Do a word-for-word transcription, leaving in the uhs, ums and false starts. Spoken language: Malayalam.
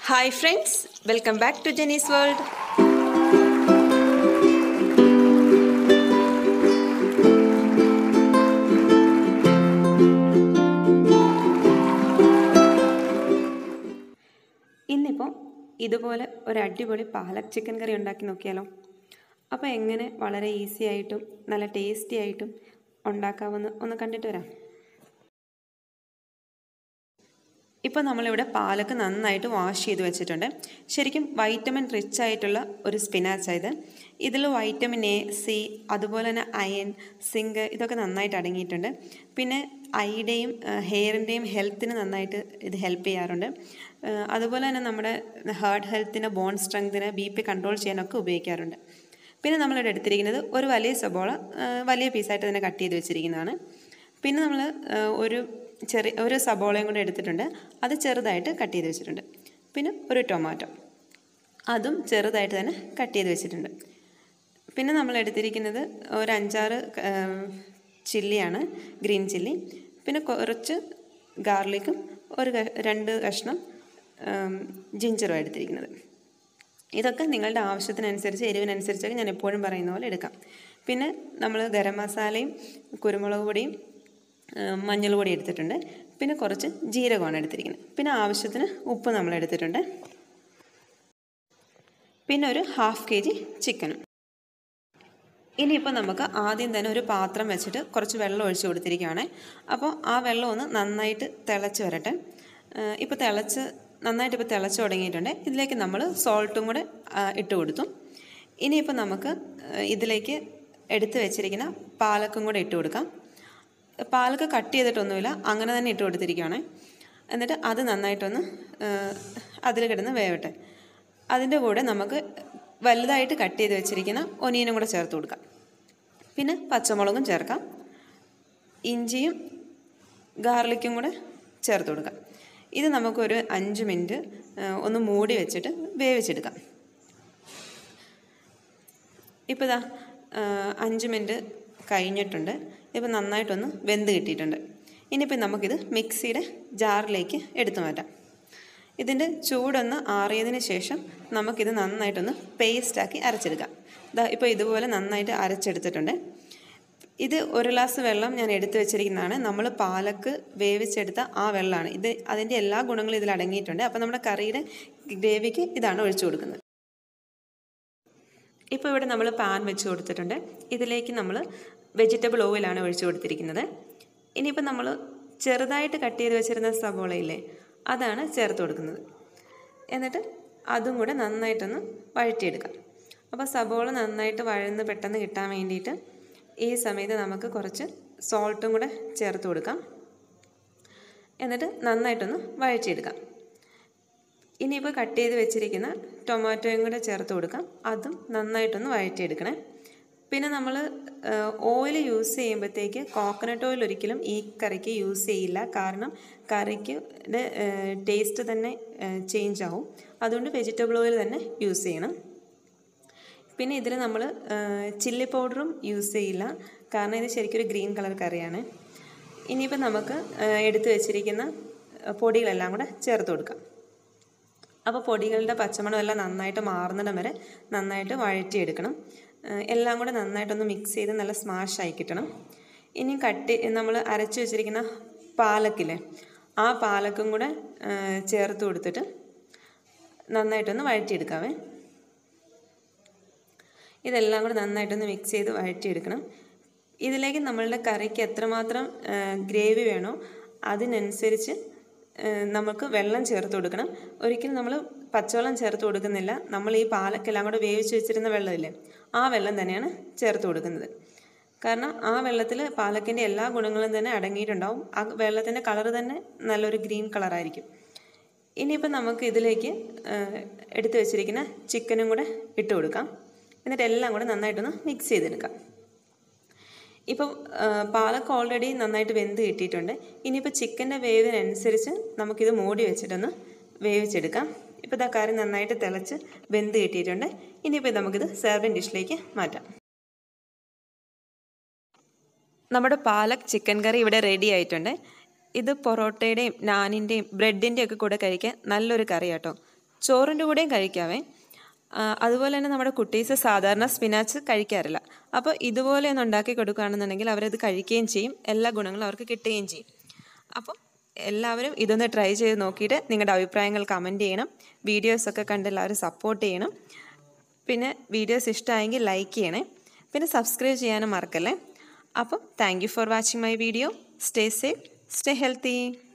Hi friends, welcome back to Jenny's World. ഇന്നിപ്പോൾ ഇതുപോലെ ഒരു അടിപൊളി പാലക് ചിക്കൻ കറി ഉണ്ടാക്കി നോക്കിയാലോ. അപ്പോൾ എങ്ങനെ വളരെ ഈസി ആയിട്ടും നല്ല ടേസ്റ്റി ആയിട്ടും ഉണ്ടാക്കാമെന്ന് ഒന്ന് കണ്ടിട്ട് വരാം. ഇപ്പോൾ നമ്മളിവിടെ പാലക്ക് നന്നായിട്ട് വാഷ് ചെയ്ത് വെച്ചിട്ടുണ്ട്. ശരിക്കും വൈറ്റമിൻ റിച്ച് ആയിട്ടുള്ള ഒരു സ്പിനാച്ച് ഇത്. ഇതിൽ വൈറ്റമിൻ എ, സി, അതുപോലെ തന്നെ അയൺ, സിങ്ക് ഇതൊക്കെ നന്നായിട്ട് അടങ്ങിയിട്ടുണ്ട്. പിന്നെ ഐയുടെയും ഹെയറിൻ്റെയും ഹെൽത്തിന് നന്നായിട്ട് ഇത് ഹെൽപ്പ് ചെയ്യാറുണ്ട്. അതുപോലെ തന്നെ നമ്മുടെ ഹാർട്ട് ഹെൽത്തിന്, ബോൺ സ്ട്രെങ്തിന്, ബി പി കൺട്രോൾ ചെയ്യാനൊക്കെ ഉപയോഗിക്കാറുണ്ട്. പിന്നെ നമ്മളിവിടെ എടുത്തിരിക്കുന്നത് ഒരു വലിയ സബോള വലിയ പീസായിട്ട് തന്നെ കട്ട് ചെയ്ത് വെച്ചിരിക്കുന്നതാണ്. പിന്നെ നമ്മൾ ഒരു ചെറിയ ഒരു സബോളയും കൂടെ എടുത്തിട്ടുണ്ട്, അത് ചെറുതായിട്ട് കട്ട് ചെയ്ത് വെച്ചിട്ടുണ്ട്. പിന്നെ ഒരു ടൊമാറ്റോ, അതും ചെറുതായിട്ട് തന്നെ കട്ട് ചെയ്ത് വെച്ചിട്ടുണ്ട്. പിന്നെ നമ്മൾ എടുത്തിരിക്കുന്നത് ഒരു അഞ്ചാറ് ചില്ലിയാണ്, ഗ്രീൻ ചില്ലി. പിന്നെ കുറച്ച് ഗാർലിക്കും ഒരു രണ്ട് കഷ്ണം ജിഞ്ചറും എടുത്തിരിക്കുന്നത്. ഇതൊക്കെ നിങ്ങളുടെ ആവശ്യത്തിനനുസരിച്ച്, എരിവിനനുസരിച്ചൊക്കെ ഞാൻ എപ്പോഴും പറയുന്ന പോലെ എടുക്കാം. പിന്നെ നമ്മൾ ഗരം മസാലയും കുരുമുളക് പൊടിയും മഞ്ഞൾ പൊടി എടുത്തിട്ടുണ്ട്. പിന്നെ കുറച്ച് ജീരകമാണ് എടുത്തിരിക്കുന്നത്. പിന്നെ ആവശ്യത്തിന് ഉപ്പ് നമ്മൾ എടുത്തിട്ടുണ്ട്. പിന്നെ ഒരു ഹാഫ് കെ ജി ചിക്കനും. ഇനിയിപ്പോൾ നമുക്ക് ആദ്യം തന്നെ ഒരു പാത്രം വെച്ചിട്ട് കുറച്ച് വെള്ളം ഒഴിച്ച് കൊടുത്തിരിക്കുകയാണ്. അപ്പോൾ ആ വെള്ളം ഒന്ന് നന്നായിട്ട് തിളച്ച് വരട്ടെ. ഇപ്പോൾ തിളച്ച് നന്നായിട്ട് ഇപ്പോൾ തിളച്ച് തുടങ്ങിയിട്ടുണ്ട്. ഇതിലേക്ക് നമ്മൾ സോൾട്ടും കൂടെ ഇട്ട് കൊടുത്തു. ഇനിയിപ്പോൾ നമുക്ക് ഇതിലേക്ക് എടുത്ത് വെച്ചിരിക്കുന്ന പാലക്കും കൂടെ ഇട്ട് കൊടുക്കാം. പാലക്ക് കട്ട് ചെയ്തിട്ടൊന്നുമില്ല, അങ്ങനെ തന്നെ ഇട്ട് കൊടുത്തിരിക്കുകയാണ്. എന്നിട്ട് അത് നന്നായിട്ടൊന്ന് അതിൽ കിടന്ന് വേവട്ടെ. അതിൻ്റെ കൂടെ നമുക്ക് വലുതായിട്ട് കട്ട് ചെയ്ത് വെച്ചിരിക്കുന്ന ഒനിയനും കൂടെ ചേർത്ത് കൊടുക്കാം. പിന്നെ പച്ചമുളകും ചേർക്കാം, ഇഞ്ചിയും ഗാർലിക്കും കൂടെ ചേർത്ത് കൊടുക്കാം. ഇത് നമുക്കൊരു അഞ്ച് മിനിറ്റ് ഒന്ന് മൂടി വെച്ചിട്ട് വേവിച്ചെടുക്കാം. ഇപ്പോൾ ഇതാ അഞ്ച് മിനിറ്റ് കഴിഞ്ഞിട്ടുണ്ട്. ഇപ്പോൾ നന്നായിട്ടൊന്ന് വെന്ത് കിട്ടിയിട്ടുണ്ട്. ഇനിയിപ്പോൾ നമുക്കിത് മിക്സിയുടെ ജാറിലേക്ക് എടുത്തു മാറ്റാം. ഇതിൻ്റെ ചൂടൊന്ന് ആറിയതിന് ശേഷം നമുക്കിത് നന്നായിട്ടൊന്ന് പേസ്റ്റാക്കി അരച്ചെടുക്കാം. ഇതാ ഇപ്പോൾ ഇതുപോലെ നന്നായിട്ട് അരച്ചെടുത്തിട്ടുണ്ട്. ഇത് ഒരു ഗ്ലാസ് വെള്ളം ഞാൻ എടുത്തു വെച്ചിരിക്കുന്നതാണ്. നമ്മൾ പാലക്ക് വേവിച്ചെടുത്ത ആ വെള്ളമാണ് ഇത്. അതിൻ്റെ എല്ലാ ഗുണങ്ങളും ഇതിൽ അടങ്ങിയിട്ടുണ്ട്. അപ്പോൾ നമ്മുടെ കറിയുടെ ഗ്രേവിക്ക് ഇതാണ് ഒഴിച്ചു കൊടുക്കുന്നത്. ഇപ്പോൾ ഇവിടെ നമ്മൾ പാൻ വെച്ച് കൊടുത്തിട്ടുണ്ട്. ഇതിലേക്ക് നമ്മൾ വെജിറ്റബിൾ ഓയിലാണ് ഒഴിച്ചു കൊടുത്തിരിക്കുന്നത്. ഇനിയിപ്പോൾ നമ്മൾ ചെറുതായിട്ട് കട്ട് ചെയ്ത് വെച്ചിരുന്ന സവോളയില്ലേ, അതാണ് ചേർത്ത് കൊടുക്കുന്നത്. എന്നിട്ട് അതും കൂടെ നന്നായിട്ടൊന്ന് വഴറ്റിയെടുക്കാം. അപ്പോൾ സവോള നന്നായിട്ട് വഴന്ന് പെട്ടെന്ന് കിട്ടാൻ വേണ്ടിയിട്ട് ഈ സമയത്ത് നമുക്ക് കുറച്ച് സോൾട്ടും കൂടെ ചേർത്ത് കൊടുക്കാം. എന്നിട്ട് നന്നായിട്ടൊന്ന് വഴറ്റിയെടുക്കാം. ഇനിയിപ്പോൾ കട്ട് ചെയ്ത് വെച്ചിരിക്കുന്ന ടൊമാറ്റോയും കൂടെ ചേർത്ത് കൊടുക്കാം. അതും നന്നായിട്ടൊന്ന് വഴറ്റിയെടുക്കണേ. പിന്നെ നമ്മൾ ഓയിൽ യൂസ് ചെയ്യുമ്പോഴത്തേക്ക് കോക്കനട്ട് ഓയിൽ ഒരിക്കലും ഈ കറിക്ക് യൂസ് ചെയ്യില്ല. കാരണം കറിക്ക് ടേസ്റ്റ് തന്നെ ചേഞ്ച് ആവും. അതുകൊണ്ട് വെജിറ്റബിൾ ഓയിൽ തന്നെ യൂസ് ചെയ്യണം. പിന്നെ ഇതിൽ നമ്മൾ ചില്ലി പൗഡറും യൂസ് ചെയ്യില്ല, കാരണം ഇത് ശരിക്കും ഒരു ഗ്രീൻ കളർ കറിയാണ്. ഇനിയിപ്പോൾ നമുക്ക് എടുത്തു വെച്ചിരിക്കുന്ന പൊടികളെല്ലാം കൂടെ ചേർത്ത് കൊടുക്കാം. അപ്പോൾ പൊടികളുടെ പച്ചമണം എല്ലാം നന്നായിട്ട് മാറുന്നിടം വരെ നന്നായിട്ട് വഴറ്റിയെടുക്കണം. എല്ലാം കൂടെ നന്നായിട്ടൊന്ന് മിക്സ് ചെയ്ത് നല്ല സ്മാഷായി കിട്ടണം. ഇനി കട്ടി നമ്മൾ അരച്ച് വെച്ചിരിക്കുന്ന പാലക്കില്ലേ, ആ പാലക്കും കൂടെ ചേർത്ത് കൊടുത്തിട്ട് നന്നായിട്ടൊന്ന് വഴറ്റിയെടുക്കാവേ. ഇതെല്ലാം കൂടെ നന്നായിട്ടൊന്ന് മിക്സ് ചെയ്ത് വഴറ്റിയെടുക്കണം. ഇതിലേക്ക് നമ്മളുടെ കറിക്ക് എത്രമാത്രം ഗ്രേവി വേണോ അതിനനുസരിച്ച് നമുക്ക് വെള്ളം ചേർത്ത് കൊടുക്കണം. ഒരിക്കലും നമ്മൾ പച്ചവെള്ളം ചേർത്ത് കൊടുക്കുന്നില്ല. നമ്മൾ ഈ പാലക്കെല്ലാം കൂടെ വേവിച്ച് വെച്ചിരുന്ന വെള്ളമില്ലേ, ആ വെള്ളം തന്നെയാണ് ചേർത്ത് കൊടുക്കുന്നത്. കാരണം ആ വെള്ളത്തിൽ പാലക്കിൻ്റെ എല്ലാ ഗുണങ്ങളും തന്നെ അടങ്ങിയിട്ടുണ്ടാവും. ആ വെള്ളത്തിൻ്റെ കളർ തന്നെ നല്ലൊരു ഗ്രീൻ കളറായിരിക്കും. ഇനിയിപ്പോൾ നമുക്ക് ഇതിലേക്ക് എടുത്തു വെച്ചിരിക്കുന്ന ചിക്കനും കൂടെ ഇട്ട് കൊടുക്കാം. എന്നിട്ട് എല്ലാം കൂടെ നന്നായിട്ടൊന്ന് മിക്സ് ചെയ്തെടുക്കാം. ഇപ്പം പാലക്ക് ഓൾറെഡി നന്നായിട്ട് വെന്ത് കിട്ടിയിട്ടുണ്ട്. ഇനിയിപ്പോൾ ചിക്കൻ്റെ വേവിനനുസരിച്ച് നമുക്കിത് മൂടി വെച്ചിട്ടൊന്ന് വേവിച്ചെടുക്കാം. ഇപ്പോൾ ഇതാ കറി നന്നായിട്ട് തിളച്ച് വെന്ത് കിട്ടിയിട്ടുണ്ട്. ഇനിയിപ്പോൾ നമുക്കിത് സെർവിങ് ഡിഷിലേക്ക് മാറ്റാം. നമ്മുടെ പാലക് ചിക്കൻ കറി ഇവിടെ റെഡി ആയിട്ടുണ്ട്. ഇത് പൊറോട്ടയുടെയും നാനിൻ്റെയും ബ്രെഡിൻ്റെയും ഒക്കെ കൂടെ കഴിക്കാൻ നല്ലൊരു കറി കേട്ടോ. ചോറിൻ്റെ കൂടെയും കഴിക്കാവേ. അതുപോലെ തന്നെ നമ്മുടെ കുട്ടീസ് സാധാരണ സ്പിനാച്ച് കഴിക്കാറില്ല. അപ്പോൾ ഇതുപോലെ ഒന്ന് ഉണ്ടാക്കി കൊടുക്കുകയാണെന്നുണ്ടെങ്കിൽ അവരത് കഴിക്കുകയും ചെയ്യും, എല്ലാ ഗുണങ്ങളും അവർക്ക് കിട്ടുകയും ചെയ്യും. അപ്പം എല്ലാവരും ഇതൊന്ന് ട്രൈ ചെയ്ത് നോക്കിയിട്ട് നിങ്ങളുടെ അഭിപ്രായങ്ങൾ കമൻറ്റ് ചെയ്യണം. വീഡിയോസൊക്കെ കണ്ട് എല്ലാവരും സപ്പോർട്ട് ചെയ്യണം. പിന്നെ വീഡിയോസ് ഇഷ്ടമായെങ്കിൽ ലൈക്ക് ചെയ്യണേ. പിന്നെ സബ്സ്ക്രൈബ് ചെയ്യാനും മറക്കല്ലേ. അപ്പം thank you for watching my video. Stay safe, stay healthy.